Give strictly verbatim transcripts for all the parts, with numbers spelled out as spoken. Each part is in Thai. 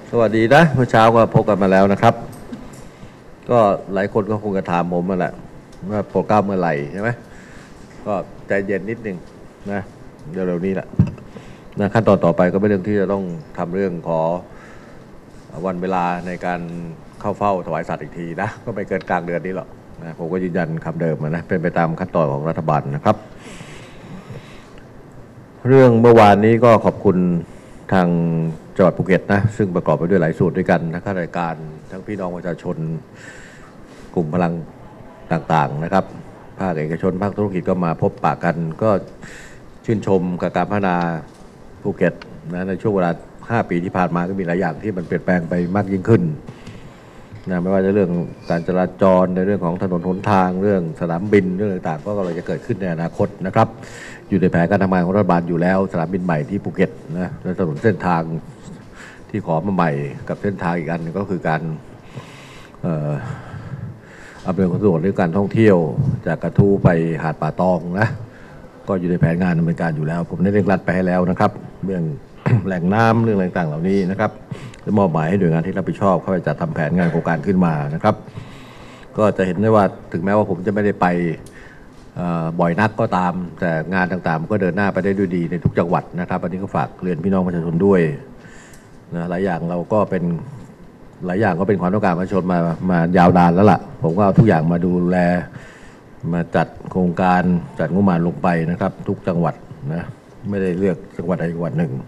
สวัสดีนะเมื่อเช้าก็พบกันมาแล้วนะครับก็หลายคนก็คงจะถามผมมาแหละว่าโปรแกรมเมื่อไหร่ใช่ไหมก็ใจเย็นนิดนึงนะเดี๋ยวเร็วนี้แหละนะขั้นตอนต่อไปก็เป็นเรื่องที่จะต้องทำเรื่องขอวันเวลาในการเข้าเฝ้าถวายสัตย์อีกทีนะก็ไม่เกินกลางเดือนนี้หรอกนะผมก็ยืนยันคำเดิมนะเป็นไปตามขั้นตอนของรัฐบาลนะครับเรื่องเมื่อวานนี้ก็ขอบคุณทางจังหวัดภูเก็ตนะซึ่งประกอบไปด้วยหลายส่วนด้วยกันทั้งข้าราชการทั้งพี่น้องประชาชนกลุ่มพลังต่างๆนะครับภาคเอกชนภาคธุรกิจก็มาพบปะกันก็ชื่นชมกับการพัฒนาภูเก็ตนะในช่วงเวลาห้าปีที่ผ่านมาก็มีหลายอย่างที่มันเปลี่ยนแปลงไปมากยิ่งขึ้นนะไม่ว่าจะเรื่องการจราจรในเรื่องของถนนหนทางเรื่องสนามบินเรื่องต่างๆก็กำลังจะเกิดขึ้นในอนาคตนะครับอยู่ในแผนการทำงานของรัฐบาลอยู่แล้วสนามบินใหม่ที่ภูเก็ตนะและถนนเส้นทางที่ขอมาใหม่กับเส้นทางอีกอันนึงก็คือการอำนวยความสะดวกเรื่องการท่องเที่ยวจากกระทู้ไปหาดป่าตองนะก็อยู่ในแผนงานดำเนินการอยู่แล้วผมได้เร่งรัดไปให้แล้วนะครับเรื่อง แหล่งน้ำเรื่องต่างๆเหล่านี้นะครับจะมอบหมายให้หน่วยงานที่รับผิดชอบเข้าไปจัดทำแผนงานโครงการขึ้นมานะครับก็จะเห็นได้ว่าถึงแม้ว่าผมจะไม่ได้ไปบ่อยนักก็ตามแต่งานต่างๆก็เดินหน้าไปได้ด้วยดีในทุกจังหวัดนะครับอันนี้ก็ฝากเรียนพี่น้องประชาชนด้วยนะหลายอย่างเราก็เป็นหลายอย่างก็เป็นความต้องการประชาชนมามายาวนานแล้วล่ะผมก็เอาทุกอย่างมาดูแลมาจัดโครงการจัดงบประมาณลงไปนะครับทุกจังหวัดนะไม่ได้เลือกจังหวัดใดจังหวัดหนึ่ง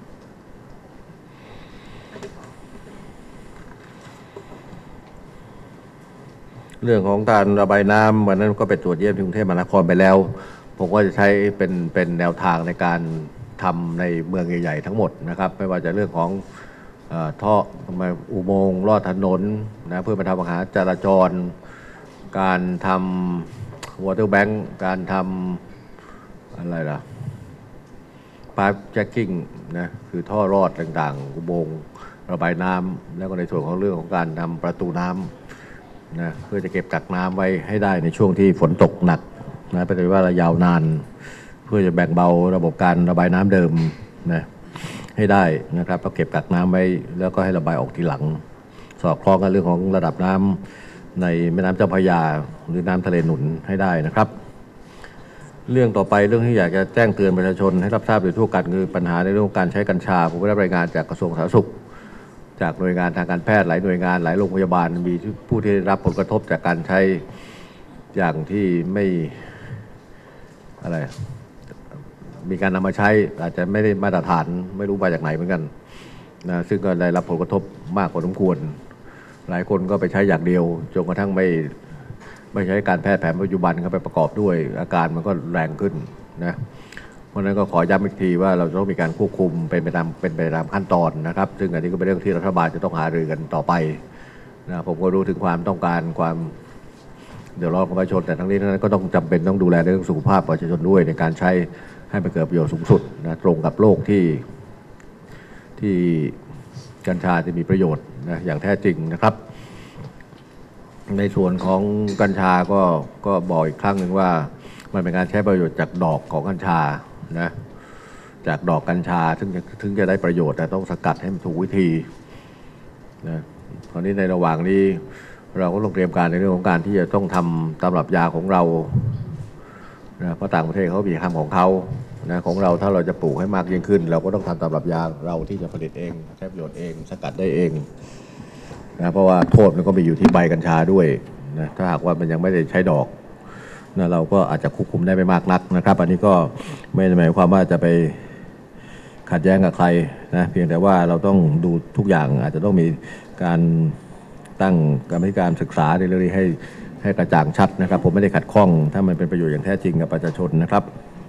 เรื่องของการระบายน้ำวันนั้นก็ไปตรวจเยี่ยมที่กรุงเทพมหานครไปแล้วผมก็จะใช้เป็นเป็นแนวทางในการทำในเมืองใหญ่ๆทั้งหมดนะครับไม่ว่าจะเรื่องของเอ่อท่อมาอุโมงค์ลอดถนนนะเพื่อมาทำปัญหาจราจรการทำวอเตอร์แบงค์การทำอะไรล่ะปาร์คแจ็คกิ้งนะคือท่อรอดต่างๆอุโมงค์ระบายน้ำแล้วก็ในส่วนของเรื่องของการทำประตูน้ำนะเพื่อจะเก็บกักน้ำไว้ให้ได้ในช่วงที่ฝนตกหนักนะเป็นว่าระยาวนานเพื่อจะแบ่งเบาระบบการระบายน้ำเดิมนะให้ได้นะครับแล้วเก็บกักน้ำไว้แล้วก็ให้ระบายออกทีหลังสอดคล้องกับเรื่องของระดับน้ำในแม่น้ำเจ้าพระยาหรือน้ำทะเลหนุนให้ได้นะครับเรื่องต่อไปเรื่องที่อยากจะแจ้งเตือนประชาชนให้รับทราบโดยทั่วกันคือปัญหาในเรื่องการใช้กัญชาผมได้รับรายงานจากกระทรวงสาธารณสุขจากหน่วยงานทางการแพทย์หลายหน่วยงานหลายโรงพยาบาลมีผู้ที่ได้รับผลกระทบจากการใช้อย่างที่ไม่อะไรมีการนำมาใช้อาจจะไม่ได้มาตรฐานไม่รู้มาจากไหนเหมือนกันนะซึ่งก็ได้รับผลกระทบมากกว่าสมควรหลายคนก็ไปใช้อย่างเดียวจนกระทั่งไม่ไม่ใช้การแพทย์แผนปัจจุบันเข้าไปประกอบด้วยอาการมันก็แรงขึ้นนะเพราะฉะนั้นก็ขอย้ำอีกทีว่าเราจะต้องมีการควบคุมเป็นไปตามเป็นไปตามขั้นตอนนะครับซึ่งอันนี้ก็เป็นเรื่องที่รัฐบาลจะต้องหารือกันต่อไปนะผมก็รู้ถึงความต้องการความเดือดร้อนของประชาชนแต่ทั้งนี้ทั้งนั้นก็ต้องจำเป็นต้องดูแลเรื่องสุขภาพประชาชนด้วยในการใช้ให้มันเกิดประโยชน์สูงสุดนะตรงกับโลกที่ที่กัญชาจะมีประโยชน์นะอย่างแท้จริงนะครับในส่วนของกัญชาก็ก็บอกอีกครั้งหนึ่งว่ามันเป็นการใช้ประโยชน์จากดอกของกัญชานะจากดอกกัญชาถึงถึงจะได้ประโยชน์แต่ต้องสกัดให้มันถูกวิธีนะตอนนี้ในระหว่างนี้เราก็ต้องเตรียมการในเรื่องของการที่จะต้องทำตำรับยาของเรานะเพราะต่างประเทศเขามีคำของเขานะของเราถ้าเราจะปลูกให้มากยิ่งขึ้นเราก็ต้องทำตำรับยาเราที่จะผลิตเองใช้ประโยชน์เองสกัดได้เองนะเพราะว่าโทษมันก็มีอยู่ที่ใบกัญชาด้วยนะถ้าหากว่ามันยังไม่ได้ใช้ดอกนะเราก็อาจจะควบคุมได้ไม่มากนักนะครับอันนี้ก็ไม่ได้หมายความว่าจะไปขัดแย้งกับใครนะเพียงแต่ว่าเราต้องดูทุกอย่างอาจจะต้องมีการตั้งกรรมการศึกษาในเรื่องนี้ให้ให้กระจ่างชัดนะครับผมไม่ได้ขัดข้องถ้ามันเป็นประโยชน์อย่างแท้จริงกับประชาชนนะครับ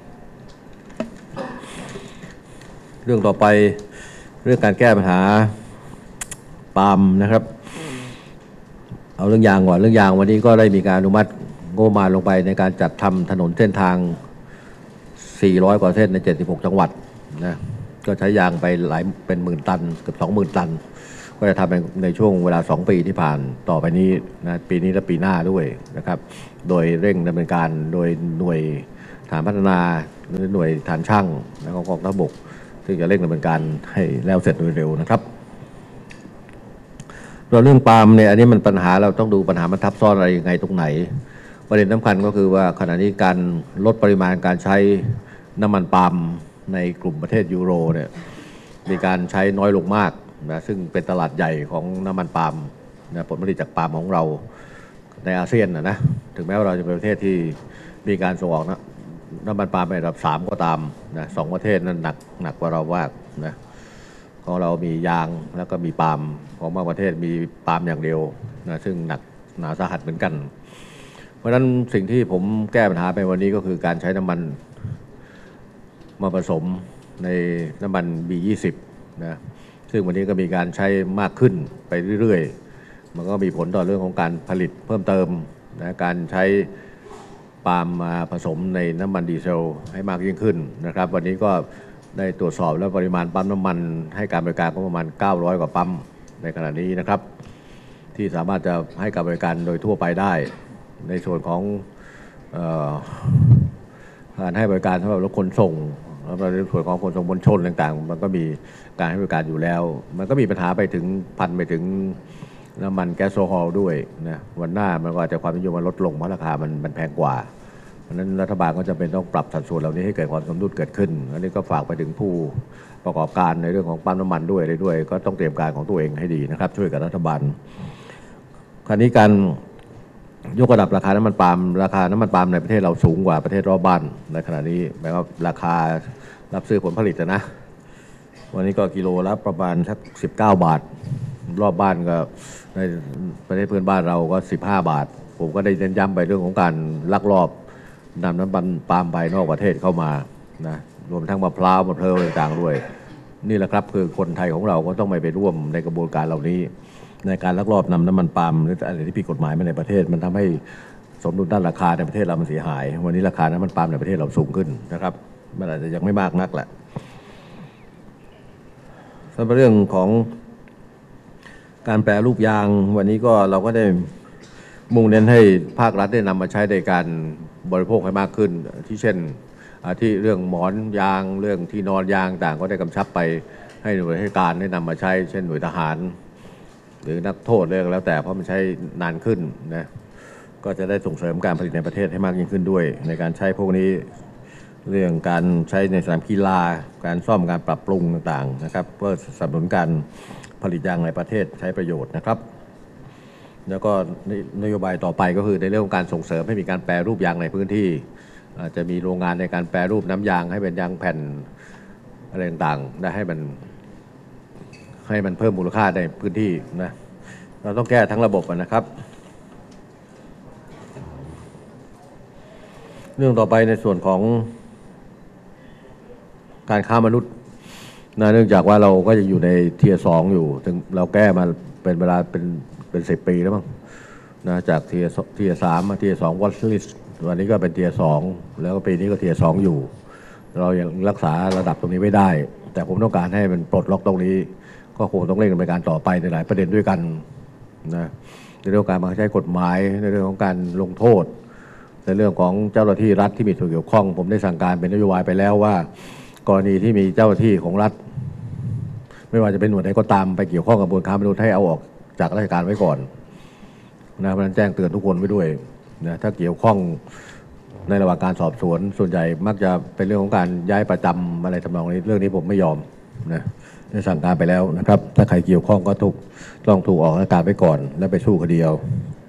เรื่องต่อไปเรื่องการแก้ปัญหาปาล์มนะครับเอาเรื่องยางก่อนเรื่องยางวันนี้ก็ได้มีการอนุมัติงบประมาณลงไปในการจัดทำถนนเส้นทางสี่ร้อยกว่าเส้นในเจ็ดสิบหกจังหวัดนะก็ใช้ยางไปหลายเป็นหมื่นตันเกือบสองหมื่นตันก็จะทำในในช่วงเวลาสองปีที่ผ่านต่อไปนี้นะปีนี้และปีหน้าด้วยนะครับโดยเร่งดำเนินการโดยหน่วยฐานพัฒนาหรือหน่วยฐานช่างและกองทัพบกซึ่งจะเร่งดำเนินการให้แล้วเสร็จโดยเร็วนะครับเราเรื่องปาล์มเนี่ยอันนี้มันปัญหาเราต้องดูปัญหามันทับซ้อนอะไรยังไงตรงไหนประเด็นสำคัญก็คือว่าขณะนี้การลดปริมาณการใช้น้ำมันปาล์มในกลุ่มประเทศยูโรเนี่ยมีการใช้น้อยลงมากนะซึ่งเป็นตลาดใหญ่ของน้ำมันปาล์มนะผลผลิตจากปาล์มของเราในอาเซียนนะนะถึงแม้ว่าเราจะเป็นประเทศที่มีการส่งออกนะน้ำมันปาล์มเป็นอันดับสามก็ตามนะสองประเทศนั้นหนักหนักกว่าเรามากนะของเรามียางแล้วก็มีปาล์มของบางประเทศมีปาล์มอย่างเดียวนะซึ่งหนักหนาสาหัสเหมือนกันเพราะฉะนั้นสิ่งที่ผมแก้ปัญหาไปวันนี้ก็คือการใช้น้ำมันมาผสมในน้ำมัน บี ยี่สิบ นะซึ่งวันนี้ก็มีการใช้มากขึ้นไปเรื่อยๆมันก็มีผลต่อเรื่องของการผลิตเพิ่มเติมนะการใช้ปาล์มมาผสมในน้ำมันดีเซลให้มากยิ่งขึ้นนะครับวันนี้ก็ได้ตรวจสอบแล้วปริมาณปั๊มน้ำมันให้การบริการก็ประมาณเก้าร้อยกว่าปั๊มในขณะนี้นะครับที่สามารถจะให้การบริการโดยทั่วไปได้ในส่วนของเอ่อการให้บริการสำหรับรถขนส่งแล้วในส่วนของขนส่งมวลชนต่างๆมันก็มีการให้บริการอยู่แล้วมันก็มีปัญหาไปถึงพันไปถึงน้ำมันแก๊สโซฮอลด้วยนะวันหน้ามันก็อาจจะความนิยมมันลดลงเพราะราคามันมันแพงกว่าเพราะฉะนั้นรัฐบาลก็จะเป็นต้องปรับสัดส่วนเหล่านี้ให้เกิดความสมดุลเกิดขึ้นอันนี้ก็ฝากไปถึงผู้ประกอบการในเรื่องของปั๊มน้ำมันด้วยอะไรด้วยก็ต้องเตรียมการของตัวเองให้ดีนะครับช่วยกับรัฐบาลคราวนี้การยกระดับราคาน้ำมันปาล์มราคาน้ำมันปาล์มในประเทศเราสูงกว่าประเทศรอบบ้านในขณะนี้หมายความราคารับซื้อผลผลิตนะวันนี้ก็กิโลละประมาณสักสิบเก้าบาทรอบบ้านก็ในประเทศเพื่อนบ้านเราก็สิบห้าบาทผมก็ได้เน้นย้ำไปเรื่องของการลักลอบนำน้ำมันปาล์มไปนอกประเทศเข้ามานะรวมทั้งมะพร้าวมะเพร้าวต่างๆด้วยนี่แหละครับคือคนไทยของเราก็ต้องไม่ไปร่วมในกระบวนการเหล่านี้ในการลักลอบนำน้ำมันปาล์มหรืออะไรที่ผิดกฎหมายมาในประเทศมันทำให้สมดุลด้านราคาในประเทศเรามันเสียหายวันนี้ราคาน้ำมันปาล์มในประเทศเราสูงขึ้นนะครับมันอาจจะยังไม่มากนักแหละสำหรับเรื่องของการแปรรูปยางวันนี้ก็เราก็ได้มุ่งเน้นให้ภาครัฐได้นำมาใช้ในการบริโภคให้มากขึ้นที่เช่นที่เรื่องหมอนยางเรื่องที่นอนยางต่างก็ได้กำชับไปให้หน่วยราชการได้นำมาใช้เช่นหน่วยทหารหรือนักโทษเรื่องแล้วแต่เพราะมันใช้นานขึ้นนะก็จะได้ส่งเสริมการผลิตในประเทศให้มากยิ่งขึ้นด้วยในการใช้พวกนี้เรื่องการใช้ในสนามกีฬาการซ่อมการปรับปรุงต่างๆนะครับเพื่อสนับสนุนการผลิตยางในประเทศใช้ประโยชน์นะครับแล้วก็นโยบายต่อไปก็คือในเรื่องของการส่งเสริมให้มีการแปรรูปยางในพื้นที่อาจจะมีโรงงานในการแปรรูปน้ำยางให้เป็นยางแผ่นอะไรต่างๆได้ให้มันให้มันเพิ่มมูลค่าในพื้นที่นะเราต้องแก้ทั้งระบบนะครับเรื่องต่อไปในส่วนของการค้ามนุษย์นะเนื่องจากว่าเราก็จะอยู่ในเทียร์สองอยู่ถึงเราแก้มาเป็นเวลาเป็นเป็นสิบปีแล้วมั้งนะจากเทียร์เทียร์สามมาเทียร์สองวอตลิสวันนี้ก็เป็นเทียร์สองแล้วก็ปีนี้ก็เทียร์สองอยู่เรายังรักษาระดับตรงนี้ไม่ได้แต่ผมต้องการให้มันปลดล็อกตรงนี้ก็คงต้องเร่งดำเนินการต่อไปในหลายประเด็นด้วยกันนะในเรื่องการบังคับใช้กฎหมายในเรื่องของการลงโทษในเรื่องของเจ้าหน้าที่รัฐที่มีส่วนเกี่ยวข้องผมได้สั่งการเป็นนโยบายไปแล้วว่ากรณีที่มีเจ้าหน้าที่ของรัฐไม่ว่าจะเป็นหน่วยใดก็ตามไปเกี่ยวข้องกับกระบวนการมนุษย์ให้เอาออกจากราชการไว้ก่อนนะเพราะฉะนั้นแจ้งเตือนทุกคนไว้ด้วยนะถ้าเกี่ยวข้องในระหว่างการสอบสวนส่วนใหญ่มักจะเป็นเรื่องของการย้ายประจำอะไรทำนองนี้เรื่องนี้ผมไม่ยอมนะได้สั่งการไปแล้วนะครับถ้าใครเกี่ยวข้องก็ถูกต้องถูกออกราชการไว้ก่อนแล้วไปสู้คดีเอา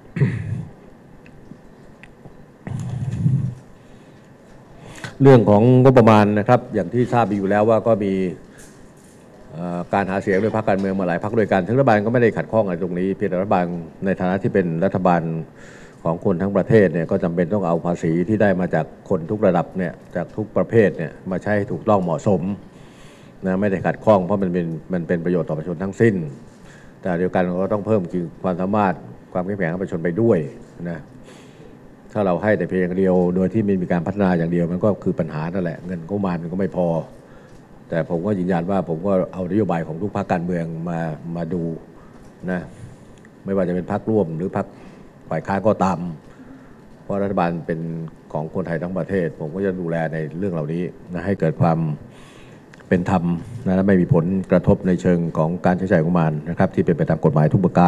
เรื่องของงบประมาณนะครับอย่างที่ทราบอยู่แล้วว่าก็มีการหาเสียงโดยพรรคการเมืองมาหลายพรรคด้วยกันทั้งรัฐบาลก็ไม่ได้ขัดข้องอะไรตรงนี้เพียงแต่รัฐบาลในฐานะที่เป็นรัฐบาลของคนทั้งประเทศเนี่ยก็จำเป็นต้องเอาภาษีที่ได้มาจากคนทุกระดับเนี่ยจากทุกประเภทเนี่ยมาใช้ให้ถูกต้องเหมาะสมนะไม่ได้ขัดข้องเพราะมันเป็นมันเป็นประโยชน์ต่อประชาชนทั้งสิ้นแต่เดียวกันเราก็ต้องเพิ่มความสามารถความเข้มแข็งของประชาชนไปด้วยนะถ้าเราให้แต่เพียงเดียวโดยที่ไม่มีการพัฒนาอย่างเดียวมันก็คือปัญหานั่นแหละเงินงบประมาณมันก็ไม่พอแต่ผมก็ยืนยันว่าผมก็เอานโยบายของทุกพรรคการเมืองมามาดูนะไม่ว่าจะเป็นพรรคร่วมหรือพรรคฝ่ายค้านก็ตามเพราะรัฐบาลเป็นของคนไทยทั้งประเทศผมก็จะดูแลในเรื่องเหล่านี้นะให้เกิดความเป็นธรรมนะและไม่มีผลกระทบในเชิงของการใช้จ่ายงบประมาณนะครับที่เป็นไปตามกฎหมายทุกประการ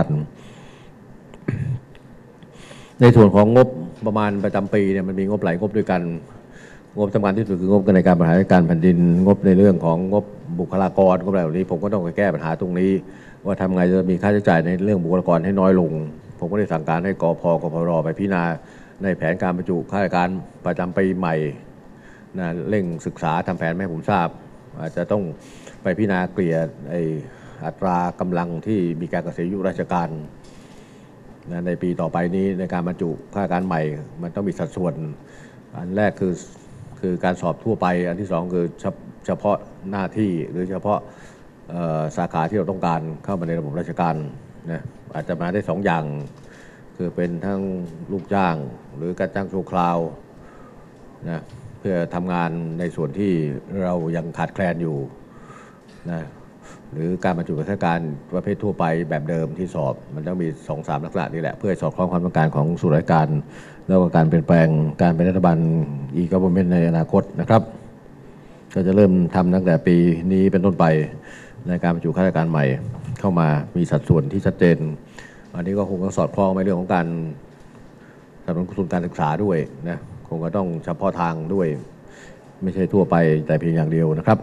ในส่วนของงบประมาณประจำปีเนี่ยมันมีงบหลายงบด้วยกันงบสำคัญที่สุดคืองบในการบริหารการแผ่นดินงบในเรื่องของงบบุคลากรงบอะไรเหล่านี้ผมก็ต้องไปแก้ปัญหาตรงนี้ว่าทำไงจะมีค่าใช้จ่ายในเรื่องบุคลากรให้น้อยลงผมก็ได้สั่งการให้กพกพรไปพิจารณาในแผนการบรรจุข้าราชการประจำปีใหม่นะเร่งศึกษาทำแผนให้ผมทราบอาจจะต้องไปพิจารณาเกลี่ยไอ้อัตรากำลังที่มีการเกษียณอายุราชการนะในปีต่อไปนี้ในการบรรจุข้าราชการใหม่มันต้องมีสัดส่วนอันแรกคือคือการสอบทั่วไปอันที่สองคือเฉพาะหน้าที่หรือเฉพาะสาขาที่เราต้องการเข้ามาในระบบราชการนะอาจจะมาได้สองอย่างคือเป็นทั้งลูกจ้างหรือการจ้างชั่วคราวนะเพื่อทำงานในส่วนที่เรายังขาดแคลนอยู่นะหรือการบรรจุข้าราชการประเภททั่วไปแบบเดิมที่สอบมันต้องมี สองสาม ลักษณะนี่แหละเพื่อสอดคล้องความต้องการของส่วนราชการแล้วก็การเปลี่ยนแปลงการเป็นรัฐบาลอีกgovernmentในอนาคตนะครับก็จะเริ่มทำตั้งแต่ปีนี้เป็นต้นไปในการบรรจุข้าราชการใหม่เข้ามามีสัดส่วนที่ชัดเจนอันนี้ก็คงต้องสอดคล้องในเรื่องของการสนับสนุนทุนการศึกษาด้วยนะคงก็ต้องเฉพาะทางด้วยไม่ใช่ทั่วไปแต่เพียงอย่างเดียวนะครับ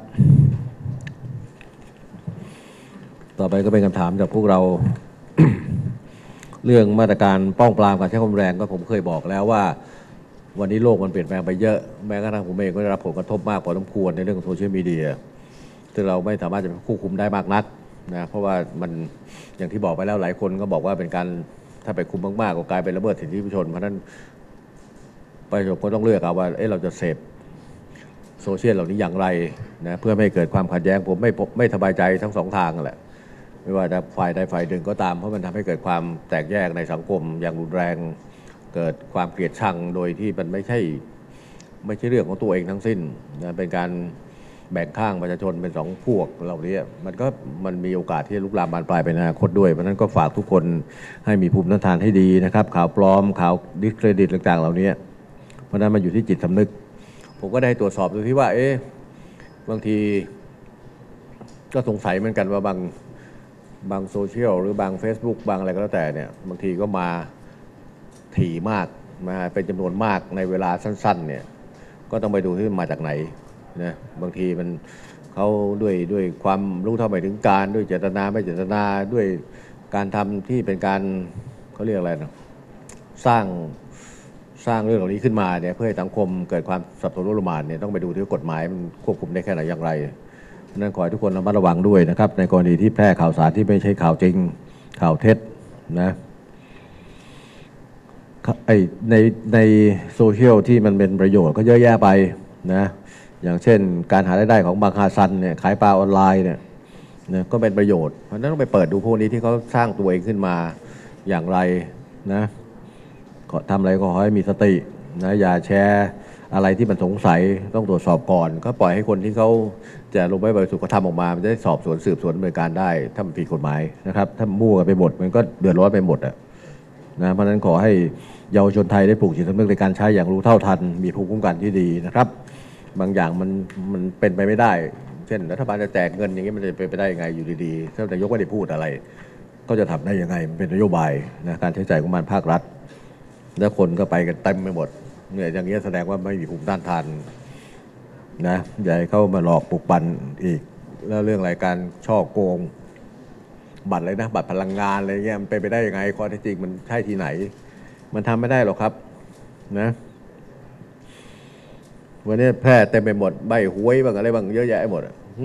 ต่อไปก็เป็นคำถามจากพวกเรา เรื่องมาตรการป้องปรามการใช้ความรุนแรงก็ผมเคยบอกแล้วว่าวันนี้โลกมันเปลี่ยนแปลงไปเยอะแม้กระทั่งผมเองก็ได้รับผลกระทบมากพอสมควรในเรื่องของโซเชียลมีเดียซึ่งเราไม่สามารถจะควบคุมได้มากนักนะเพราะว่ามันอย่างที่บอกไปแล้วหลายคนก็บอกว่าเป็นการถ้าไปคุมมากๆก็กลายเป็นละเมิดสิทธิมนุษยชนเพราะนั้นประชาชนก็ต้องเลือกเอาว่าเอ๊ะเราจะเสพโซเชียลเหล่านี้อย่างไรนะเพื่อไม่ให้เกิดความขัดแย้งผมไม่ไม่สบายใจทั้งสองทางแหละไม่ว่าจะฝ่ายใดฝ่ายหนึ่งก็ตามเพราะมันทำให้เกิดความแตกแยกในสังคมอย่างรุนแรงเกิดความเกลียดชังโดยที่มันไม่ใช่ไม่ใช่เรื่องของตัวเองทั้งสิ้นนะเป็นการแบ่งข้างประชาชนเป็นสองพวกเหล่านี้มันก็มันมีโอกาสที่จะลุกลามบานปลายไปในอนาคตด้วยเพราะนั้นก็ฝากทุกคนให้มีภูมิต้านทานให้ดีนะครับข่าวปลอมข่าวดิสเครดิตต่างๆเหล่านี้เพราะนั้นมันอยู่ที่จิตสำนึกผมก็ได้ตรวจสอบดูที่ว่าเอ๊ะบางทีก็สงสัยเหมือนกันว่าบางบางโซเชียลหรือบาง Facebook บางอะไรก็แล้วแต่เนี่ยบางทีก็มาถี่มากมาเป็นจำนวนมากในเวลาสั้นๆเนี่ยก็ต้องไปดูที่มันมาจากไหนนะบางทีมันเขาด้วยด้วยความรู้เท่าไม่ถึงการด้วยเจตนาไม่เจตนาด้วยการทำที่เป็นการเขาเรียกอะไรนะสร้างสร้างเรื่องเหล่านี้ขึ้นมาเนี่ยเพื่อให้สังคมเกิดความสับสนรุ่มานเนี่ยต้องไปดูที่กฎหมายมันควบคุมได้แค่ไหนอย่างไรนั้นขอให้ทุกคนระมัดระวังด้วยนะครับในกรณีที่แพร่ข่าวสารที่ไม่ใช่ข่าวจริงข่าวเท็จนะไอในในโซเชียลที่มันเป็นประโยชน์ก็เยอะแยะไปนะอย่างเช่นการหารายได้ของบางฮาซันเนี่ยขายปลาออนไลน์เนี่ยนะก็เป็นประโยชน์เพราะฉะนั้นต้องไปเปิดดูพวกนี้ที่เขาสร้างตัวเองขึ้นมาอย่างไรนะทำอะไรก็ขอให้มีสตินะอย่าแชร์อะไรที่มันสงสัยต้องตรวจสอบก่อนก็ปล่อยให้คนที่เขาจะลงไปบริสุทธิ์เขาทำออกมามันจะได้สอบสวนสืบสวนดำเนินการได้ถ้ามันผิดกฎหมายนะครับถ้ามั่วกันไปหมดมันก็เดือดร้อนไปหมดอ่ะนะเพราะฉะนั้นขอให้เยาวชนไทยได้ปลูกจิตสำนึกในการใช้อย่างรู้เท่าทันมีภูมิคุ้มกันที่ดีนะครับบางอย่างมันมันเป็นไปไม่ได้เช่นรัฐบาลจะแจกเงินอย่างนี้มันจะเป็นไปได้ยังไงอยู่ดีๆถ้านายกไม่ได้พูดอะไรก็จะทำได้ยังไงมันเป็นนโยบายนะการใช้จ่ายของมันภาครัฐแล้วคนก็ไปกันเต็มไปหมดเนี่ยอย่างนี้แสดงว่าไม่มีภูมิต้านทานนะอย่าให้เข้ามาหลอกปลุกปั่นอีกแล้วเรื่องรายการช่อโกงบัตรอะไรนะบัตรพลังงานอะไรเงี้ยมันเป็นไปได้ยังไงข้อเท็จจริงมันใช่ที่ไหนมันทำไม่ได้หรอกครับนะวันนี้แพร่เต็มไปหมดใบหวยบ้างอะไรบ้างเยอะแยะหมด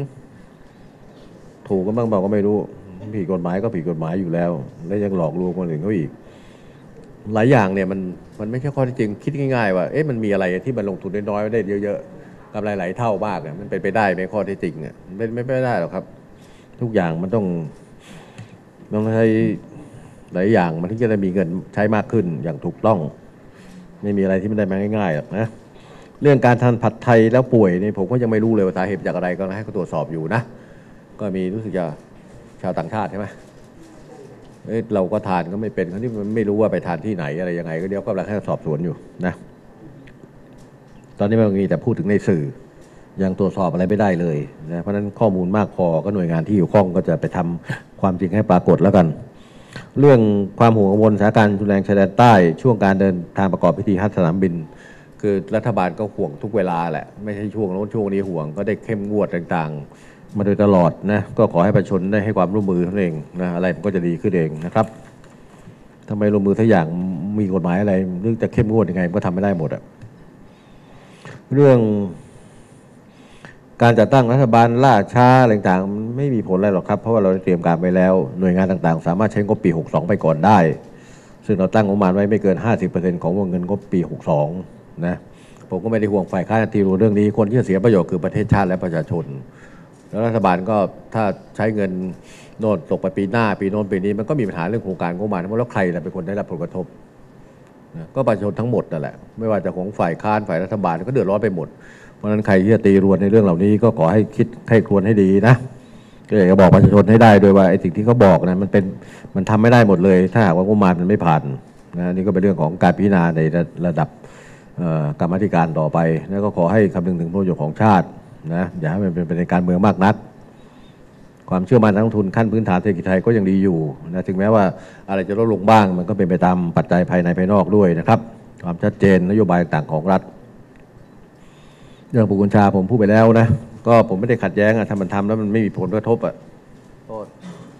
ถูกก็บ้างเปล่าก็ไม่รู้ผิดกฎหมายก็ผิดกฎหมายอยู่แล้วแล้วยังหลอกลวงคนอื่นเขาอีกหลายอย่างเนี่ยมันมันไม่ใช่ข้อเท็จจริงคิดง่ายๆว่าเอ๊ะมันมีอะไรที่มันลงทุนน้อยๆได้เยอะๆกำไรหลายเท่ามากมันเป็นไปได้ไหมข้อเท็จจริงอ่ะเป็นไม่ได้หรอกครับทุกอย่างมันต้องต้องใช้หลายอย่างมันถึงจะได้มีเงินใช้มากขึ้นอย่างถูกต้องไม่มีอะไรที่มันได้มาง่ายๆหรอกนะเรื่องการทานผัดไทยแล้วป่วยนี่ผมก็ยังไม่รู้เลยว่าสาเหตุจากอะไรก็ให้เขาตรวจสอบอยู่นะก็มีรู้สึกจะชาวต่างชาติใช่ไหมเอ้ยเราก็ทานก็ไม่เป็นเขาที่มันไม่รู้ว่าไปทานที่ไหนอะไรยังไงก็เดี๋ยวก็กำลังให้สอบสวนอยู่นะตอนนี้มันมีแต่พูดถึงในสื่อยังตรวจสอบอะไรไม่ได้เลยนะเพราะฉะนั้นข้อมูลมากพอก็หน่วยงานที่อยู่ข้องก็จะไปทำความจริงให้ปรากฏแล้วกันเรื่องความห่วงกังวลสถานการณ์รุนแรงชายแดนใต้ช่วงการเดินทางประกอบพิธีฮัจญ์สนามบินคือรัฐบาลก็ห่วงทุกเวลาแหละไม่ใช่ช่วงโน้นช่วงนี้ห่วงก็ได้เข้มงวดต่างๆมาโดยตลอดนะก็ขอให้ประชาชนได้ให้ความร่วมมือนั่นเองนะอะไรมันก็จะดีขึ้นเองนะครับทำไมร่วมมือทุกอย่างมีกฎหมายอะไรนึกจะเข้มงวดยังไงก็ทำไม่ได้หมดอะเรื่องการจัดตั้งรัฐบาลล่าช้าอะไรต่างๆไม่มีผลอะไรหรอกครับเพราะว่าเราได้เตรียมการไปแล้วหน่วยงานต่างๆสามารถใช้งบปีหกสิบสองไปก่อนได้ซึ่งเราตั้งงบประมาณไว้ไม่เกิน ห้าสิบเปอร์เซ็นต์ ของวงเงินงบปีหกสิบสองนะผมก็ไม่ได้ห่วงฝ่ายค้านตีรู้เรื่องนี้คนที่จะเสียประโยชน์คือประเทศชาติและประชาชนแล้วรัฐบาลก็ถ้าใช้เงินโน่นตกไปปีหน้าปีโน้นปีนี้มันก็มีปัญหาเรื่องโครงการงบประมาณแล้วใครเป็นคนได้รับผลกระทบนะก็ประชาชนทั้งหมดนั่นแหละไม่ว่าจะของฝ่ายค้านฝ่ายรัฐบาลก็เดือดร้อนไปหมดเพราะฉะนั้นใครที่จะตีรวนในเรื่องเหล่านี้ก็ขอให้คิดให้ควรให้ดีนะก็อยากจะบอกประชาชนให้ได้โดยว่าไอ้สิ่งที่เขาบอกนะมันเป็นมันทำไม่ได้หมดเลยถ้าหากว่างบประมาณมันไม่ผ่านนะนี่ก็เป็นเรื่องของการพิจารณาในระดับกรรมธิการต่อไปแล้วก็ขอให้คำนึงถึงผลประโยชน์ของชาตินะอย่าให้มันเป็นในการเมืองมากนักความเชื่อมั่นนักลงทุนขั้นพื้นฐานเศรษฐกิจไทยก็ยังดีอยู่นะถึงแม้ว่าอะไรจะลดลงบ้างมันก็เป็นไปตามปัจจัยภายในภายนอกด้วยนะครับความชัดเจนนโยบายต่างของรัฐเรื่องปลูกกัญชาผมพูดไปแล้วนะก็ผมไม่ได้ขัดแย้งอะถ้ามันทำแล้วมันไม่มีผลกระทบอะโทษ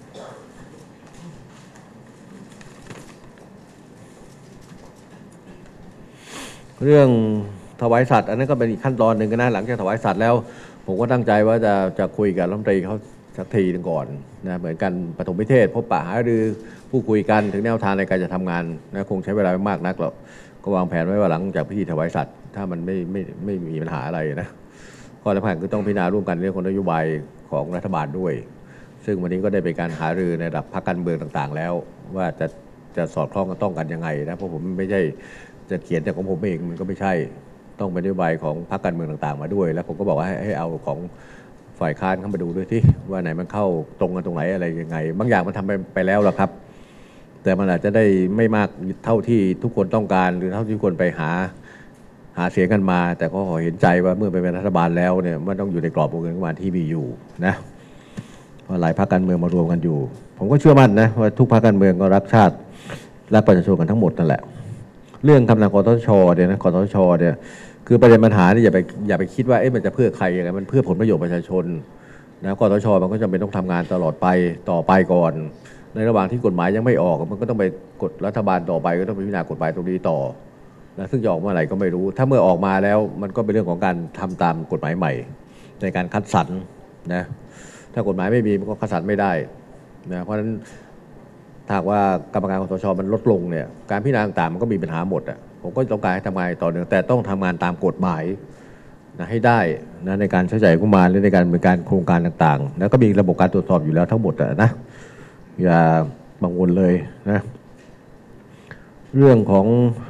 เรื่องถวายสัตว์อันนั้นก็เป็นอีกขั้นตอนหนึ่งนะหลังจากถวายสัตว์แล้วผมก็ตั้งใจว่าจะจะคุยกับรัฐมนตรีเขาสักทีหนึ่งก่อนนะเหมือนกันปฐมนิเทศพบปะหารือผู้คุยกันถึงแนวทางในการจะทำงานนะคงใช้เวลาไม่มากนักหรอกก็วางแผนไว้ว่าหลังจากพิธีถวายสัตว์ถ้ามันไม่ไม่ไม่มีปัญหาอะไรนะข้อสำคัญคือต้องพิจารณาร่วมกันเรื่องของนโยบายของรัฐบาลด้วยซึ่งวันนี้ก็ได้เป็นการหารือในระดับพรรคการเมืองต่างๆแล้วว่าจะจะสอดคล้องกันต้องกันยังไงนะเพราะผมไม่ใช่จะเขียนแต่ของผมเองมันก็ไม่ใช่ต้องเป็นนโยบายของพรรคการเมืองต่างๆมาด้วยแล้วผมก็บอกว่าให้ให้เอาของฝ่ายค้านเข้ามาดูด้วยที่ว่าไหนมันเข้าตรงกันตรงไหนอะไรยังไงบางอย่างมันทำไปไปแล้วล่ะครับแต่มันอาจจะได้ไม่มากเท่าที่ทุกคนต้องการหรือเท่าที่ทุกคนไปหาหาเสียงกันมาแต่ก็ขอเห็นใจว่าเมื่อไปเป็นรัฐบาลแล้วเนี่ยมันต้องอยู่ในกรอบวงเงินประมาณที่มีอยู่นะเพราะหลายพรรคการเมืองมารวมกันอยู่ผมก็เชื่อมั่นนะว่าทุกพรรคการเมืองก็รักชาติรักประชาชนกันทั้งหมดนั่นแหละเรื่องคำสั่งคสชเนี่ยนะคสชเนี่ยคือประเด็นปัญหานี่อย่าไปอย่าไปคิดว่าเอ๊ะมันจะเพื่อใครยังไงมันเพื่อผลประโยชน์ประชาชนนะคสชมันก็จำเป็นต้องทำงานตลอดไปต่อไปก่อนในระหว่างที่กฎหมายยังไม่ออกมันก็ต้องไปกฎรัฐบาลต่อไปก็ต้องไปพิจารณากฎหมายตรงนี้ต่อนะซึ่งจะออกเมื่อไหร่ก็ไม่รู้ถ้าเมื่อออกมาแล้วมันก็เป็นเรื่องของการทำตามกฎหมายใหม่ในการคัดสรรนะถ้ากฎหมายไม่มีมันก็คัดสรรไม่ได้นะเพราะฉะนั้นถ้าว่ากรรมการคสชมันลดลงเนี่ยการพิจารณาต่างๆมันก็มีปัญหาหมดอ่ะผมก็ต้องการให้ทำงานต่อเนื่องแต่ต้องทำงานตามกฎหมายนะให้ได้นะในการใช้จ่ายงบประมาณหรือในการดำเนินการโครงการต่างๆแล้วก็มีระบบการตรวจสอบอยู่แล้วทั้งหมดอ่ะนะอย่ากังวลเลยนะเรื่องของ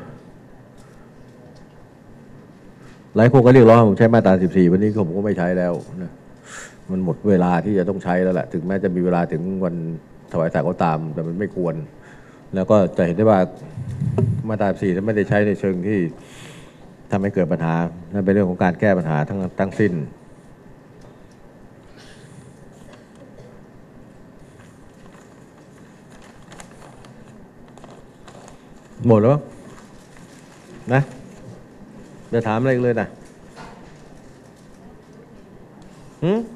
หลายคนก็เรียกร้องผมใช้มาตราสิบสี่วันนี้ผมก็ไม่ใช้แล้วนะมันหมดเวลาที่จะต้องใช้แล้วแหละถึงแม้จะมีเวลาถึงวันถวายสัตย์ก็ตามแต่มันไม่ควรแล้วก็จะเห็นได้ว่ามาตราสี่ไม่ได้ใช้ในเชิงที่ทำให้เกิดปัญหานั่นเป็นเรื่องของการแก้ปัญหาทั้งทั้งสิ้นหมดแล้วนะจะถามอะไรเลยนะหืม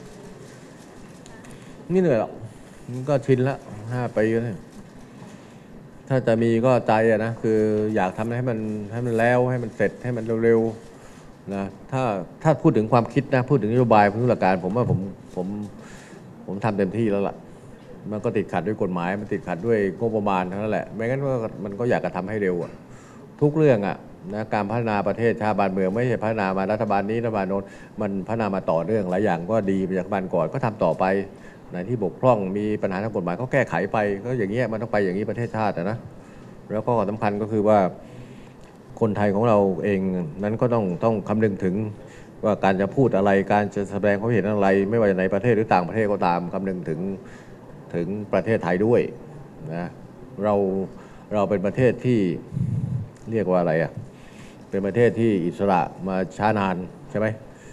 นี่เหนื่อยหรอกมันก็ชินละห้าปีแล้วถ้าจะมีก็ใจอะนะคืออยากทำให้มันให้มันแล้วให้มันเสร็จให้มันเร็วๆนะถ้าถ้าพูดถึงความคิดนะพูดถึงนโยบายพูดถึงหลักการผมว่าผมผมผมทำเต็มที่แล้วล่ะมันก็ติดขัดด้วยกฎหมายมันติดขัดด้วยงบประมาณทั้งนั้นแหละไม่งั้นก็มันก็อยากจะทำให้เร็วอะทุกเรื่องอะนะการพัฒนาประเทศชาติบ้านเมืองไม่ใช่พัฒนามารัฐบาลนี้รัฐบาลโน้นมันพัฒนามาต่อเนื่องหลายอย่างก็ดีไปจากรัฐบาลก่อนก็ทำต่อไปไหนที่บกพร่องมีปัญหาทางกฎหมายก็แก้ไขไปก็อย่างเงี้ยมันต้องไปอย่างนี้ประเทศชาตินะแล้วก็สำคัญก็คือว่าคนไทยของเราเองนั้นก็ต้องต้องคำนึงถึงว่าการจะพูดอะไรการจะแสดงความเห็นอะไรไม่ว่าในประเทศหรือต่างประเทศก็ตามคำนึงถึงถึงประเทศไทยด้วยนะเราเราเป็นประเทศที่เรียกว่าอะไรอ่ะเป็นประเทศที่อิสระมาช้านานใช่ไหม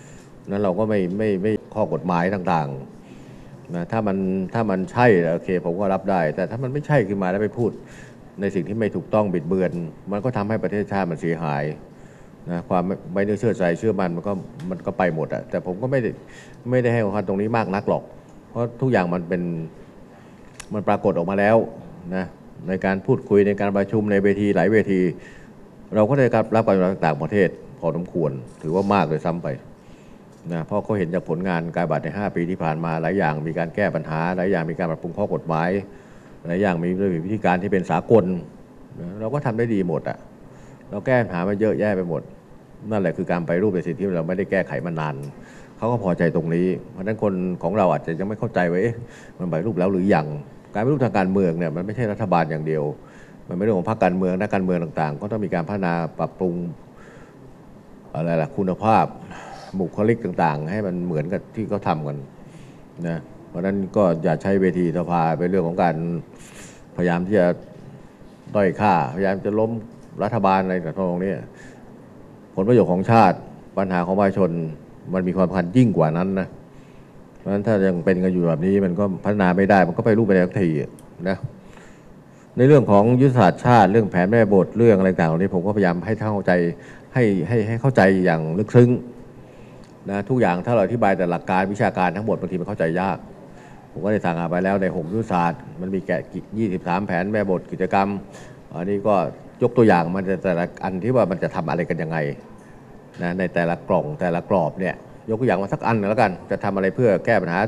นั้นเราก็ไม่ไม่ไม่ข้อกฎหมายต่างๆนะถ้ามันถ้ามันใช่โอเคผมก็รับได้ แต่ถ้ามันไม่ใช่ขึ้นมาแล้วไปพูดในสิ่งที่ไม่ถูกต้องบิดเบือนมันก็ทำให้ประเทศชาติมันเสียหายนะความไม่เนื้อเชื่อใจเชื่อมันมันก็มันก็ไปหมดอะแต่ผมก็ไม่ได้ไม่ได้ให้ความตรงนี้มากนักหรอกเพราะทุกอย่างมันเป็นมันปรากฏออกมาแล้วนะในการพูดคุยในการประชุมในเวทีหลายเวทีเราก็ได้รับการจากต่างประเทศพอสมควรถือว่ามากเลยซ้ำไปนะเพราะเขาเห็นจากผลงานการปฏิบัติในห้าปีที่ผ่านมาหลายอย่างมีการแก้ปัญหาหลายอย่างมีการปรับปรุงข้อกฎหมายหลายอย่างมีวิธีการที่เป็นสากลนะเราก็ทำได้ดีหมดอ่ะเราแก้ปัญหามาเยอะแยะไปหมดนั่นแหละคือการไปรูปในสิ่งที่เราไม่ได้แก้ไขมานานเขาก็พอใจตรงนี้เพราะฉะนั้นคนของเราอาจจะยังไม่เข้าใจว่าเอ๊ะมันไปรูปแล้วหรือยังการไปรูปทางการเมืองเนี่ยมันไม่ใช่รัฐบาลอย่างเดียวมันไม่ใช่เรื่องของพรรคการเมืองนักการเมืองต่างๆก็ต้องมีการพัฒนาปรับปรุงอะไรล่ะคุณภาพบุคลิกต่างๆให้มันเหมือนกับที่เขาทำกันนะเพราะฉะนั้นก็อย่าใช้เวทีสภาเป็นเรื่องของการพยายามที่จะด้อยค่าพยายามจะล้มรัฐบาลอะไรต่างๆตรงนี้ผลประโยชน์ของชาติปัญหาของประชาชนมันมีความสำคัญยิ่งกว่านั้นนะเพราะฉะนั้นถ้ายังเป็นกันอยู่แบบนี้มันก็พัฒนาไม่ได้มันก็ไปรูปไปแล้วทีนะในเรื่องของยุทธศาสตร์ชาติเรื่องแผนแม่บทเรื่องอะไรต่างๆนี้ผมก็พยายามให้เข้าใจให้ให้ให้เข้าใจอย่างลึกซึ้งนะทุกอย่างถ้าเราอธิบายแต่หลักการวิชาการทั้งหมดบางทีมันเข้าใจยากผมก็ได้สั่งงานไปแล้วในหกยุทธศาสตร์มันมีแกะยี่สิบสามแผนแม่บทกิจกรรมอันนี้ก็ยกตัวอย่างมันแต่ละอันที่ว่ามันจะทำอะไรกันยังไงนะในแต่ละกล่องแต่ละกรอบเนี่ยยกตัวอย่างมาสักอันแล้วกันจะทำอะไรเพื่อแก้ปัญหา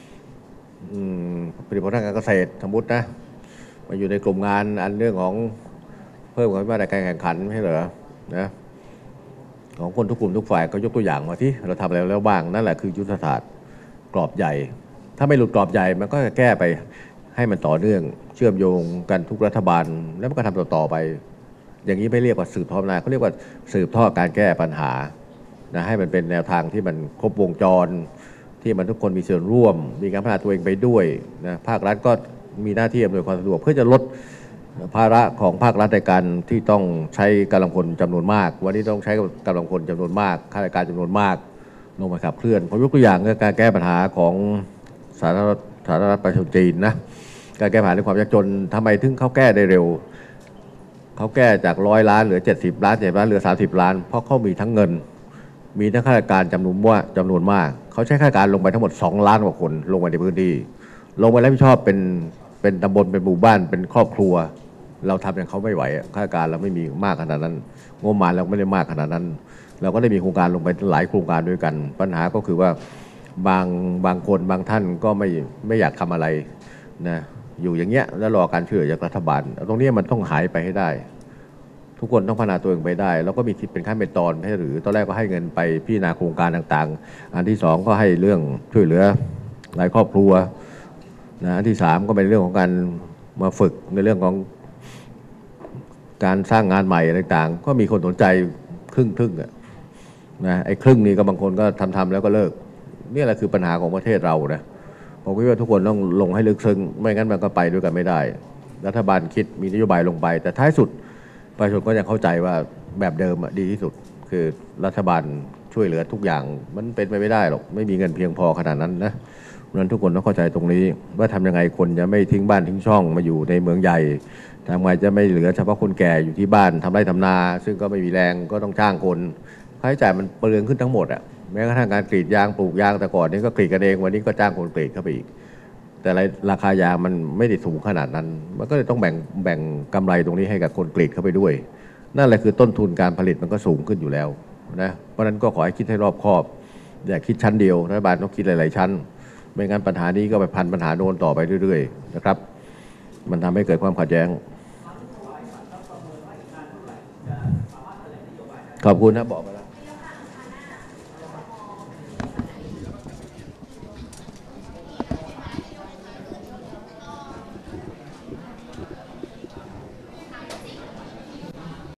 ผลิตผลทางการเกษตรสมมตินะมาอยู่ในกลุ่มงานอันเรื่องของเพิ่มความสามารถในการแข่งขันไม่ใช่เหรอนะของคนทุกกลุ่มทุกฝ่ายก็ยกตัวอย่างมาที่เราทำอะไรแล้วบ้างนั่นแหละคือยุทธศาสตร์กรอบใหญ่ถ้าไม่หลุดกรอบใหญ่มันก็จะแก้ไปให้มันต่อเนื่องเชื่อมโยงกันทุกรัฐบาลแล้วมันก็ทำต่อๆไปอย่างนี้ไม่เรียกว่าสืบทอดอำนาจเขาเรียกว่าสืบทอดการแก้ปัญหานะให้มันเป็นแนวทางที่มันครบวงจรที่มันทุกคนมีส่วนร่วมมีการพัฒนาตัวเองไปด้วยนะภาครัฐก็มีหน้าที่อำนวยความสะดวกเพื่อจะลดภาระของภาครัฐในการที่ต้องใช้กำลังพลจำนวนมากวันนี้ต้องใช้กำลังพลจำนวนมากข้าราชการจำนวนมากลงมาขับเคลื่อนผมยกตัวอย่างการแก้ปัญหาของสาธารณรัฐสาธารณรัฐประชาชนจีนนะการแก้ปัญหาเรื่องความยากจนทำไมถึงเขาแก้ได้เร็วเขาแก้จากร้อยล้านเหลือเจ็ดสิบล้านเจ็ดล้านเหลือสามสิบล้านเพราะเขามีทั้งเงินมีทั้งข้าราชการจำนวนว่าจำนวนมากเขาใช้ข้าราชการลงไปทั้งหมดสองล้านกว่าคนลงไปในพื้นที่ลงไปรับผิดชอบเป็นเป็นตำบลเป็นหมู่บ้านเป็นครอบครัวเราทำอย่างเขาไม่ไหวข้าราชการเราไม่มีมากขนาดนั้นงบประมาณเราไม่ได้มากขนาดนั้นเราก็ได้มีโครงการลงไปหลายโครงการด้วยกันปัญหาก็คือว่าบางบางคนบางท่านก็ไม่ไม่อยากทำอะไรนะอยู่อย่างเงี้ยแล้วรอการช่วยเหลือจากรัฐบาลตรงนี้มันต้องหายไปให้ได้ทุกคนต้องพัฒนาตัวเองไปได้แล้วก็มีคิดเป็นขั้นเป็นตอนให้หรือตอนแรกก็ให้เงินไปพิจารณาโครงการต่างๆอันที่สองก็ให้เรื่องช่วยเหลือหลายครอบครัวนะอันที่สามก็เป็นเรื่องของการมาฝึกในเรื่องของการสร้างงานใหม่ต่างๆก็มีคนสนใจครึ่งครึ่งอ่ะนะไอ้ครึ่งนี้ก็บางคนก็ทำๆแล้วก็เลิกนี่แหละคือปัญหาของประเทศเรานะผมคิดว่าทุกคนต้องลงให้ลึกซึ้งไม่งั้นมันก็ไปด้วยกันไม่ได้รัฐบาลคิดมีนโยบายลงไปแต่ท้ายสุดประชาชนก็ยังเข้าใจว่าแบบเดิมอ่ะดีที่สุดคือรัฐบาลช่วยเหลือทุกอย่างมันเป็นไปไม่ได้หรอกไม่มีเงินเพียงพอขนาดนั้นนะเพราะฉะนั้นทุกคนต้องเข้าใจตรงนี้ว่าทำยังไงคนจะไม่ทิ้งบ้านทิ้งช่องมาอยู่ในเมืองใหญ่ทำไงจะไม่เหลือเฉพาะคนแก่อยู่ที่บ้านทำไร่ทำนา ซึ่งก็ไม่มีแรงก็ต้องจ้างคนค่าใช้จ่ายมันเปลืองขึ้นทั้งหมดอ่ะแม้กระทั่งการกรีดยางปลูกยางแต่ก่อนนี้ก็กรีดกันเองวันนี้ก็จ้างคนกรีดเข้าไปอีกแต่ราคายางมันไม่ได้สูงขนาดนั้นมันก็เลยต้องแบ่งแบ่งกำไรตรงนี้ให้กับคนกรีดเข้าไปด้วยนั่นแหละคือต้นทุนการผลิตมันก็สูงขึ้นอยู่แล้วนะเพราะฉะนั้นก็ขอให้คิดให้รอบคอบอย่าคิดชั้นเดียวรัฐบาลต้องคิดหลายๆชั้นไม่งั้นปัญหานี้ก็ไปพันปัญหาโดนต่อไปเรื่อยๆนะครับมันทำให้เกิดความขัดแย้งขอบคุณนะบอกไปแล้ว